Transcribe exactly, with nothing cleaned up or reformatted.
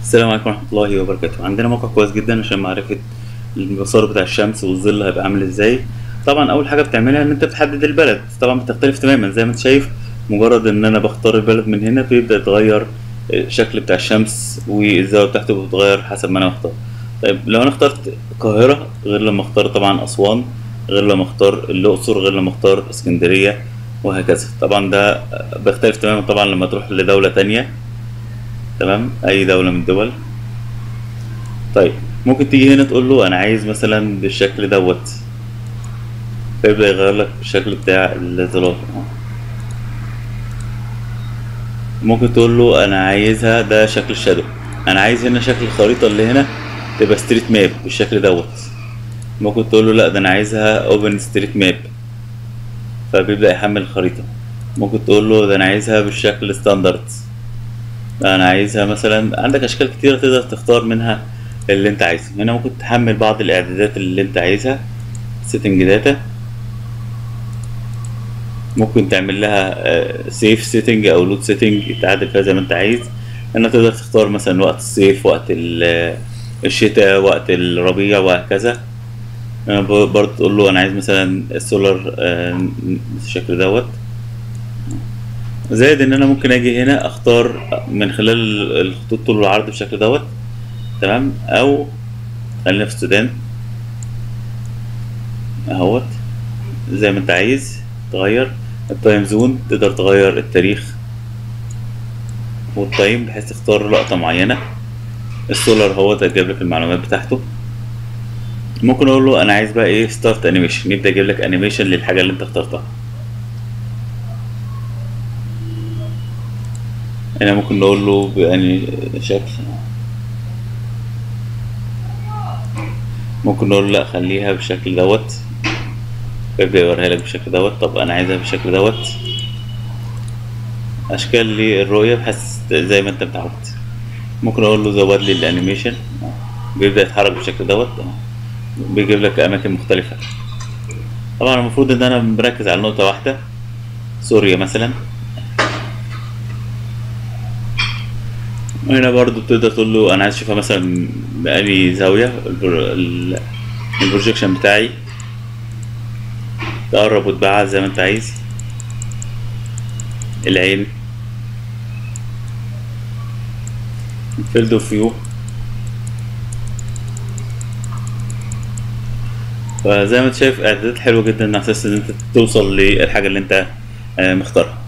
السلام عليكم ورحمة الله وبركاته. عندنا موقع كويس جدا عشان معرفة المسار بتاع الشمس والظل هيبقى عامل ازاي. طبعا أول حاجة بتعملها إن أنت بتحدد البلد، طبعا بتختلف تماما زي ما أنت شايف. مجرد إن أنا بختار البلد من هنا بيبدأ يتغير الشكل بتاع الشمس والزاوية بتاعته بتتغير حسب ما أنا مختار. طيب لو أنا اخترت القاهرة غير لما اختار طبعا أسوان، غير لما اختار الأقصر، غير لما اختار اسكندرية، وهكذا. طبعا ده بيختلف تماما طبعا لما تروح لدولة تانية. تمام، أي دولة من الدول. طيب ممكن تيجي هنا تقول له انا عايز مثلا بالشكل دوت، فيبدأ يغير لك الشكل بتاع الظلال. ممكن تقول له انا عايزها ده شكل الشادو، انا عايز هنا شكل الخريطة اللي هنا تبقى ستريت ماب بالشكل دوت. ممكن تقول له لا ده انا عايزها اوبن ستريت ماب، فبيبدأ يحمل الخريطة. ممكن تقول له ده انا عايزها بالشكل ستاندرد، انا عايزها مثلا. عندك اشكال كتيرة تقدر تختار منها اللي انت عايزه. هنا ممكن تحمل بعض الاعدادات اللي انت عايزها، سيتنج داتا. ممكن تعمل لها سيف سيتنج او لود سيتنج تعدل فيها زي ما انت عايز. هنا تقدر تختار مثلا وقت الصيف، وقت الشتاء، وقت الربيع، وهكذا. برضه تقول له انا عايز مثلا السولار بالشكل دوت. زائد ان انا ممكن اجي هنا اختار من خلال الخطوط طول العرض بالشكل دوت. تمام، او خلينا في السودان اهوت زي ما انت عايز. تغير التايم زون، تقدر تغير التاريخ والتايم بحيث تختار لقطة معينة. السولار هو ده جايب لك المعلومات بتاعته. ممكن اقول له انا عايز بقى ايه ستارت انيميشن، يبدأ يجيب لك انيميشن للحاجة اللي انت اخترتها. هنا ممكن نقول له بأني شكل، ممكن نقول له لا خليها بالشكل دوت، فيبدأ يوريها لك بالشكل دوت. طب انا عايزها بالشكل دوت. اشكال للرؤية بحيث زي ما انت متعود. ممكن اقول له زود لي الانيميشن، بيبدأ يتحرك بالشكل دوت، بيجيب لك اماكن مختلفة. طبعا المفروض ان انا مركز على نقطة واحدة، سوريا مثلا. هنا برضو تقدر تقول له انا عايز اشوفها مثلا بأي زاوية، البروجيكشن بتاعي تقرب وتبعد زي ما انت عايز. العين، فيلد اوف فيو. فزي ما انت شايف اعدادات حلوه جدا على اساس ان انت توصل للحاجه اللي انت مختارها.